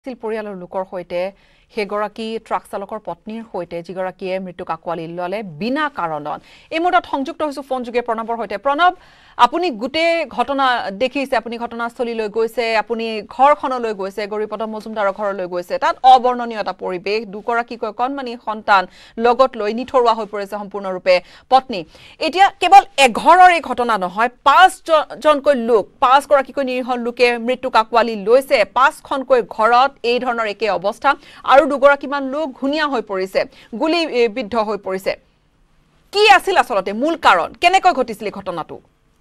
পৰিয়ালৰ লোকৰ সৈতে হেগৰাকী ট্ৰাক চালকৰ পত্নীৰ সৈতে যিগৰাকীয়ে মৃত্যুক আঁকোৱালি ল'লে বিনা কাৰণত এই মুহূৰ্তত সংযুক্ত হৈছো ফোন যোগে প্ৰণৱৰ সৈতে প্ৰণৱ আপুনি গোটেই ঘটনা দেখিছে আপুনি ঘটনাস্থলীলৈ গৈছে আপুনি ঘৰখনলৈ গৈছে গৰিপদ মজুমদাৰৰ ঘৰলৈ গৈছে তাত অবৰ্ণনীয় এটা পৰিবেশ দুগৰাকী কণমানি সন্তান লগত লৈ নিথৰুৱা হৈ পৰিছে সম্পূৰ্ণৰূপে পত্নী এতিয়া কেৱল এঘৰৰ এই ঘটনা নহয় পাঁচজনকৈ লোক পাঁচগৰাকীকৈ নিৰীহ লোকে মৃত্যুক আঁকোৱালি লৈছে পাঁচখনকৈ ঘৰত এই ধৰণৰ একে অৱস্থা আৰু দুগৰাকীমান লোক ঘুনিয়া হৈ পৰিছে গুলি বিদ্ধ হৈ পৰিছে কি আছিল আসলতে মূল কাৰণ কেনেকৈ ঘটিছিল ঘটনাটো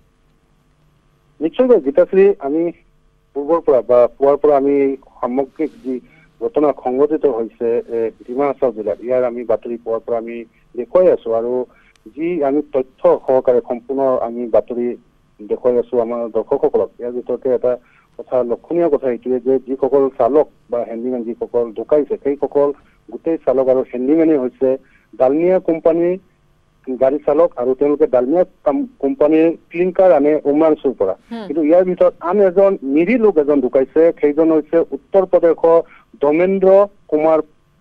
নিশ্চয় গীতাশ্ৰী আমি পূৰ্বৰ পৰা বা পুৱাৰ পৰা আমি সামগ্ৰিক যি ঘটনা সংঘটিত হৈছে ডিমা হাছাও জিলাত ইয়াৰ আমি বাতৰি পোৱাৰ পৰা আমি দেখুৱাই আছো আৰু যি আমি তথ্য সহকাৰে সম্পূৰ্ণ আমি বাতৰি দেখুৱাই আছো আমাৰ দৰ্শকসকলক ইয়াৰ ভিতৰতে এটা কথা লক্ষণীয় কথা এইটোৱে যে যিসকল চালক বা হেণ্ডিমেন যিসকল ঢুকাইছে সেইসকল গোটেই চালক আৰু হেণ্ডিমেনে হৈছে ডালমিয়া কোম্পানীৰ গাড়ী চালক আৰু তেওঁলোকে ডালমিয়া কোম্পানীৰ ক্লিংকাৰ আনে উমৰাংচুৰ পৰা কিন্তু ইয়াৰ ভিতৰত আন এজন নিৰী লোক এজন ঢুকাইছে সেইজন হৈছে উত্তৰ প্ৰদেশৰ ধৰ্মেন্দ্ৰ কুমাৰ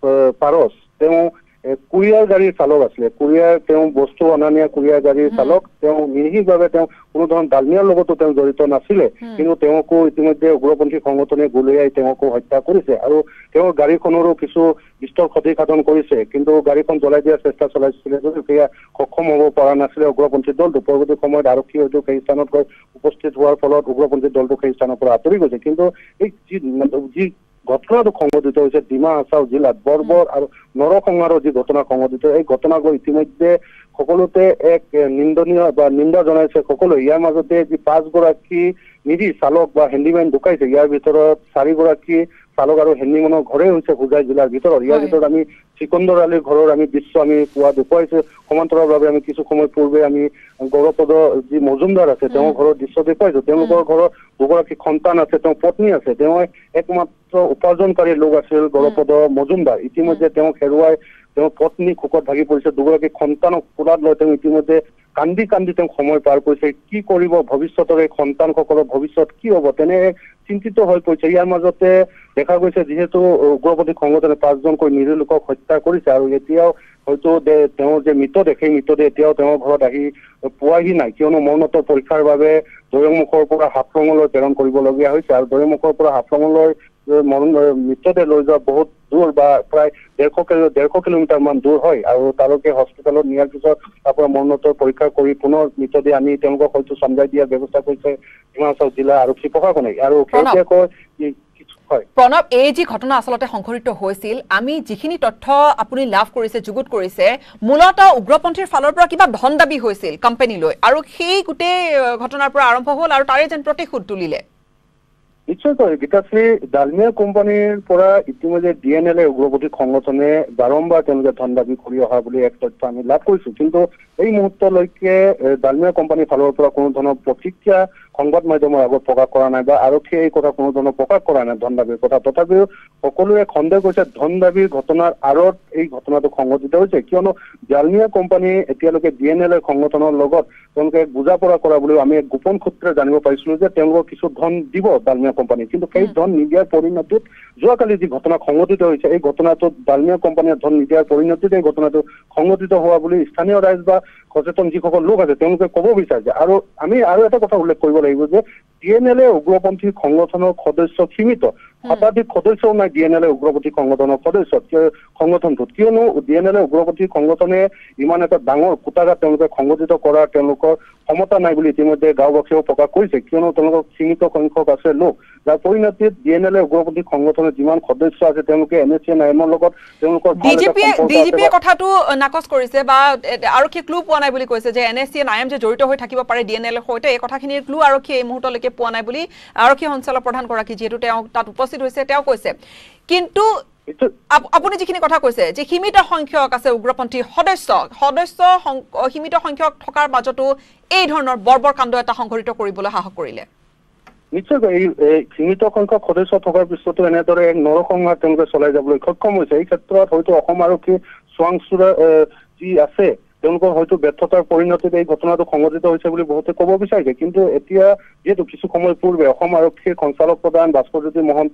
পাৰস তেওঁ কুৰিয়াৰ গাড়ীৰ চালক আছিলে কুৰিয়াৰ তেওঁ বস্তু অনা নিয়া কুৰিয়াৰ গাড়ীৰ চালক তেওঁ নিৰীহভাৱে তেওঁ কোনো ধৰণৰ ডালমিয়াৰ লগতো তেওঁ জড়িত নাছিলে কিন্তু তেওঁকো ইতিমধ্যে উগ্ৰপন্থী সংগঠনে গুলীয়াই তেওঁকো হত্যা কৰিছে আৰু তেওঁৰ গাড়ীখনৰো কিছু বিস্তৰ ক্ষতিসাধন কৰিছে কিন্তু গাড়ীখন জ্বলাই দিয়াৰ চেষ্টা চলাইছিলে যদিও সেয়া সক্ষম হ'ব পৰা নাছিলে উগ্ৰপন্থী দলটো পৰৱৰ্তী সময়ত আৰক্ষী হয়তো সেই স্থানত গৈ উপস্থিত হোৱাৰ ফলত উগ্ৰপন্থী দলটো সেই স্থানৰ পৰা আঁতৰি গৈছে কিন্তু এই যি ঘটনাটো সংঘটিত হৈছে ডিমা হাছাও জিলাত বৰ্বৰ আৰু নৰসংহাৰৰ যি ঘটনা সংঘটিত এই ঘটনাবোৰ ইতিমধ্যে সকলোতে এক নিন্দনীয় বা নিন্দা জনাইছে সকলো ইয়াৰ মাজতে যি পাঁচগৰাকী নিৰী চালক বা হেণ্ডিমেন ঢুকাইছে ইয়াৰ ভিতৰত চাৰিগৰাকী চালক আৰু হেণ্ডিমেনৰ ঘৰে হৈছে হোজাই জিলাৰ ভিতৰত ইয়াৰ ভিতৰত আমি চিকন্দৰ আলীৰ ঘৰৰ আমি দৃশ্য আমি পোৱা দেখুৱাইছো সমান্তৰালভাৱে আমি কিছু সময় পূৰ্বে আমি গৌৰপদ যি মজুমদাৰ আছে তেওঁৰ ঘৰৰ দৃশ্য দেখুৱাইছো তেওঁলোকৰ ঘৰত দুগৰাকী সন্তান আছে তেওঁৰ পত্নী আছে তেওঁ একমাত্ৰ উপাৰ্জনকাৰী লোক আছিল গৌৰপদ মজুমদাৰ ইতিমধ্যে তেওঁক হেৰুৱাই তেওঁৰ পত্নী শোকত ভাগি পৰিছে দুগৰাকী সন্তানক কোলাত লৈ তেওঁ ইতিমধ্যে কান্দি কান্দি তেওঁ সময় পাৰ কৰিছে কি কৰিব ভৱিষ্যতৰ এই সন্তানসকলৰ ভৱিষ্যত কি হ'ব তেনে চিন্তিত হৈ পৰিছে ইয়াৰ মাজতে দেখা গৈছে যিহেতু উগ্ৰপন্থী সংগঠনে পাঁচজনকৈ নিৰীহ লোকক হত্যা কৰিছে আৰু এতিয়াও হয়তো তেওঁৰ যে মৃতদেহ সেই মৃতদেহ এতিয়াও তেওঁৰ ঘৰত আহি পোৱাহি নাই কিয়নো মৰণোত্তৰ পৰীক্ষাৰ বাবে দৈমুখৰ পৰা হাফলঙলৈ প্ৰেৰণ কৰিবলগীয়া হৈছে আৰু দৈমুখৰ পৰা হাফলঙলৈ মৃতদেহ লৈ যোৱা বহুত দূৰ বা প্ৰায় 150 কিলোমিটাৰ মান দূৰ হয় আৰু তালৈকে হস্পিটেলত নিয়াৰ পিছত তাৰ পৰা মৰণোত্তৰ পৰীক্ষা কৰি পুনৰ মৃতদেহ আনি তেওঁলোকক হয়তো চমজাই দিয়াৰ ব্যৱস্থা কৰিছে ডিমা হাছাও জিলা আৰক্ষী প্ৰশাসনে আৰু শেহতীয়াকৈ প্ৰণৱ এই যি ঘটনা আসলতে সংঘটিত হৈছিল আমি যিখিনি তথ্য আপুনি লাভ কৰিছে যুগুত কৰিছে মূলতঃ উগ্ৰপন্থীৰ ফালৰ পৰা কিবা ধন দাবী হৈছিল কোম্পানীলৈ আৰু সেই গোটেই ঘটনাৰ পৰা আৰম্ভ হ'ল আৰু তাৰে যেন প্ৰতিশোধ তুলিলে নিশ্চয়কৈ গীতাশ্ৰী ডালমিয়া কোম্পানীৰ পৰা ইতিমধ্যে DNLA উগ্ৰপন্থী সংগঠনে বাৰম্বাৰ তেওঁলোকে ধন দাবী কৰি অহা বুলি এক তথ্য আমি লাভ কৰিছো কিন্তু এই মুহূৰ্তলৈকে ডালমিয়া কোম্পানীৰ ফালৰ পৰা কোনো ধৰণৰ প্ৰতিক্ৰিয়া সংবাদ মাধ্যমৰ আগত প্ৰকাশ কৰা নাই বা আৰক্ষীয়ে এই কথা কোনো ধৰণৰ প্ৰকাশ কৰা নাই ধন দাবীৰ কথা তথাপিও সকলোৱে সন্দেহ কৰিছে ধন দাবীৰ ঘটনাৰ আঁৰত এই ঘটনাটো সংঘটিত হৈছে কিয়নো ডালমিয়া কোম্পানী এতিয়ালৈকে DNLA সংগঠনৰ লগত তেওঁলোকে বুজাপৰা কৰা বুলিও আমি এক গোপন সূত্ৰে জানিব পাৰিছিলো যে তেওঁলোকক কিছু ধন দিব ডালমিয়া কোম্পানী কিন্তু সেই ধন নিদিয়াৰ পৰিণতিত যোৱাকালি যি ঘটনা সংঘটিত হৈছে এই ঘটনাটোত ডালমিয়া কোম্পানীয়ে ধন নিদিয়াৰ পৰিণতিত এই ঘটনাটো সংঘটিত হোৱা বুলি স্থানীয় ৰাইজ বা সচেতন যিসকল লোক আছে তেওঁলোকে ক'ব বিচাৰিছে আৰু আমি আৰু এটা কথা উল্লেখ কৰিব লাগিব যে DNLA উগ্ৰপন্থী সংগঠনৰ সদস্য সীমিত শতাধিক সদস্যও নাই DNLA উগ্ৰপন্থী সংগঠনৰ সংগঠনটোত কিয়নো DNLA উগ্ৰপন্থী সংগঠনে ইমান এটা ডাঙৰ কুটাঘাত তেওঁলোকে সংগঠিত কৰাৰ তেওঁলোকৰ ক্ষমতা নাই বুলি ইতিমধ্যে গাঁওবাসীয়েও প্ৰকাশ কৰিছে কিয়নো তেওঁলোকৰ সীমিত সংখ্যক আছে লোক যাৰ পৰিণতিত DNLA উগ্ৰপন্থী সংগঠনৰ যিমান সদস্য আছে তেওঁলোকে NSCNIM লগত তেওঁলোকৰ ডিজিপিয়ে কথাটো নাকচ কৰিছে বা আৰক্ষী ক্লু পোৱা নাই বুলি কৈছে যে NSCNIM যে জড়িত হৈ থাকিব পাৰে DNLৰ সৈতে এই কথাখিনিৰ ক্লু আৰক্ষী এই মুহূৰ্তলৈকে পোৱা নাই বুলি আৰক্ষী সঞ্চালক প্ৰধান গৰাকী যিহেতু তেওঁ তাত উপস্থিত হৈছে তেওঁ কৈছে কিন্তু আপুনি যিখিনি কথা কৈছে যে সীমিত সংখ্যক আছে উগ্ৰপন্থী সদস্য সীমিত সংখ্যক থকাৰ মাজতো এই ধৰণৰ বৰ্বৰ কাণ্ড এটা সংঘটিত কৰিবলৈ সাহস কৰিলে নিশ্চয়কৈ এই সীমিত সংখ্যক সদস্য থকাৰ পিছতো এনেদৰে এক নৰসংহাৰ তেওঁলোকে চলাই যাবলৈ সক্ষম হৈছে এই ক্ষেত্ৰত হয়তো অসম আৰক্ষী চোৱাংচোৰা যি আছে তেওঁলোকৰ হয়তো ব্যৰ্থতাৰ পৰিণতিত এই ঘটনাটো সংঘটিত হৈছে বুলি বহুতে ক'ব বিচাৰিছে কিন্তু এতিয়া যেহেতু কিছু সময় পূৰ্বে অসম আৰক্ষীৰ সঞ্চালক প্ৰধান ভাস্কৰজ্যোতি মহন্ত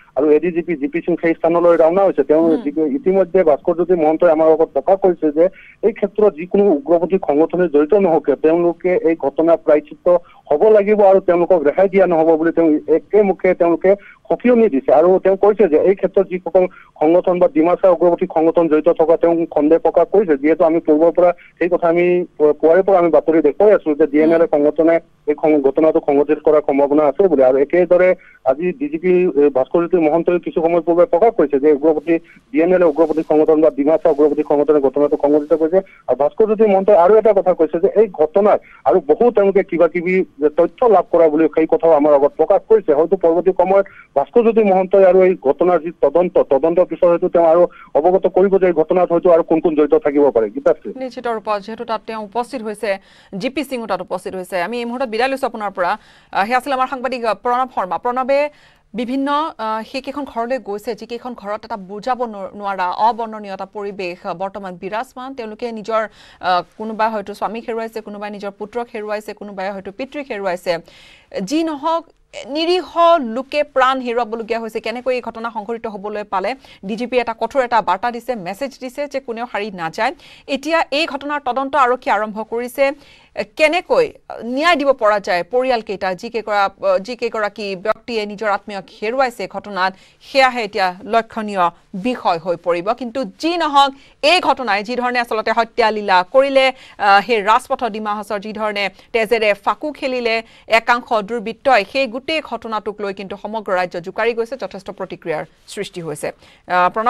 আৰু এডিজিপি জিপি সিং সেই স্থানলৈ ৰাওনা হৈছে তেওঁ ইতিমধ্যে ভাস্কৰজ্যোতি মহন্তই আমাৰ আগত প্ৰকাশ কৰিছে যে এই ক্ষেত্ৰত যিকোনো উগ্ৰপন্থী সংগঠনে জড়িত নহওক তেওঁলোকে এই ঘটনা প্ৰায়চিত্ত হ'ব লাগিব আৰু তেওঁলোকক ৰেহাই দিয়া নহ'ব বুলি তেওঁ একেমুখে তেওঁলোকে সকিয়নি দিছে আৰু তেওঁ কৈছে যে এই ক্ষেত্ৰত যিসকল সংগঠন বা ডিমাচা উগ্ৰপন্থী সংগঠন জড়িত থকা তেওঁ সন্দেহ প্ৰকাশ কৰিছে যিহেতু আমি পূৰ্বৰ পৰা সেই কথা আমি পুৱাৰে পৰা আমি বাতৰি দেখুৱাই আছো যে ডিএনএল সংগঠনে এই ঘটনাটো সংঘটিত কৰাৰ সম্ভাৱনা আছে বুলি আৰু একেদৰে আজি ডিজিপি ভাস্কৰজ্যোতি মহন্তই কিছু সময় পূৰ্বে প্ৰকাশ কৰিছে যে উগ্ৰপন্থী ডিএনএল উগ্ৰপন্থী সংগঠন বা ডিমাচা উগ্ৰপন্থী সংগঠনে ঘটনাটো সংঘটিত কৰিছে আৰু ভাস্কৰজ্যোতি মহন্তই আৰু এটা কথা কৈছে যে এই ঘটনাত আৰু বহু তেওঁলোকে কিবা কিবি তথ্য লাভ কৰা বুলি সেই কথাও আমাৰ আগত প্ৰকাশ কৰিছে হয়তো পৰৱৰ্তী সময়ত ভাস্কৰজ্যোতি মহন্তই আৰু এই ঘটনাৰ যি তদন্তৰ পিছত হয়তো তেওঁ আৰু অৱগত কৰিব যে এই ঘটনাত হয়তো আৰু কোন কোন জড়িত থাকিব পাৰে গীতাশ্ৰী নিশ্চিত ৰূপত যিহেতু তাত তেওঁ উপস্থিত হৈছে জিপি সিঙো তাত উপস্থিত হৈছে আমি এই মুহূৰ্তত বিদায় লৈছো আপোনাৰ পৰা হে আছিল আমাৰ সাংবাদিক প্ৰণৱ শৰ্মা প্ৰণৱে বিভিন্ন সেইকেইখন ঘৰলৈ গৈছে যিকেইখন ঘৰত এটা বুজাব নোৱাৰা অবৰ্ণনীয় এটা পৰিৱেশ বৰ্তমান বিৰাজমান তেওঁলোকে নিজৰ কোনোবাই হয়তো স্বামীক হেৰুৱাইছে কোনোবাই নিজৰ পুত্ৰক হেৰুৱাইছে কোনোবাই হয়তো পিতৃক হেৰুৱাইছে যি নহওক নিৰীহ লোকে প্ৰাণ হেৰুৱাবলগীয়া হৈছে কেনেকৈ এই ঘটনা সংঘটিত হ'বলৈ পালে ডিজিপি এটা কঠোৰ এটা বাৰ্তা দিছে মেছেজ দিছে যে কোনেও হাৰি নাযায় এতিয়া এই ঘটনাৰ তদন্ত আৰক্ষী আৰম্ভ কৰিছে কেনেকৈ ন্যায় দিব পৰা যায় পৰিয়ালকেইটা যিকেইগৰাকী ব্যক্তিয়ে নিজৰ আত্মীয়ক হেৰুৱাইছে ঘটনাত সেয়াহে এতিয়া লক্ষণীয় বিষয় হৈ পৰিব কিন্তু যি নহওক এই ঘটনাই যি ধৰণে আচলতে হত্যা লীলা কৰিলে সেই ৰাজপথ ডিমা হাছাওৰ যি ধৰণে তেজেৰে ফাকু খেলিলে একাংশ দুৰ্বৃত্তই সেই গোটেই ঘটনাটোক লৈ কিন্তু সমগ্ৰ ৰাজ্য জোকাৰি গৈছে যথেষ্ট প্ৰতিক্ৰিয়াৰ সৃষ্টি হৈছে